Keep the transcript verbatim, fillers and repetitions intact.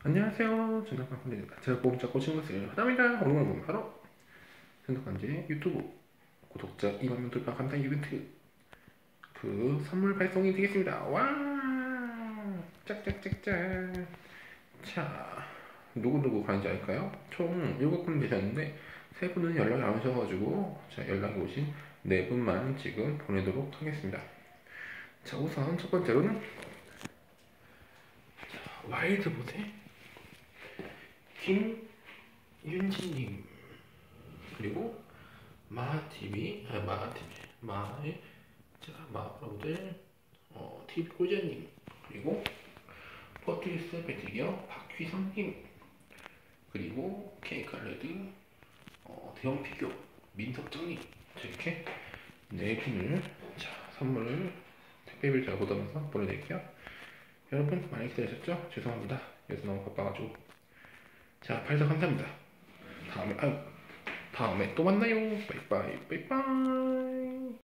안녕하세요. 전덕관입니다. 제가 보험 잡고 친구 것을 하답니다. 오늘 보면 바로 전덕관제 유튜브 구독자 이만 명 돌파 감사 이벤트 그 선물 발송이 되겠습니다. 와 짝짝짝짝. 자, 누구누구 가는지 알까요? 총 일곱 분 되셨는데 세 분은 연락이 안 오셔가지고 자, 연락이 오신 네 분만 지금 보내도록 하겠습니다. 자, 우선 첫 번째로는 와일드봇의 김윤진님, 그리고 마티비, 아, 마티비, 마의, 자, 마브라우들, 어, 티비 꿀자님, 그리고 포트리스 배트기어 박휘성님, 그리고 케이칼레드, 어, 대형 피규어 민석정님, 이렇게 네 분을 자, 선물을 택배비를 잘 보다면서 보내드릴게요. 여러분 많이 기다리셨죠? 죄송합니다. 요새 너무 바빠가지고. 자, 팔사 감사합니다. 다음에, 아유, 다음에 또 만나요. 빠이빠이, 빠이빠이.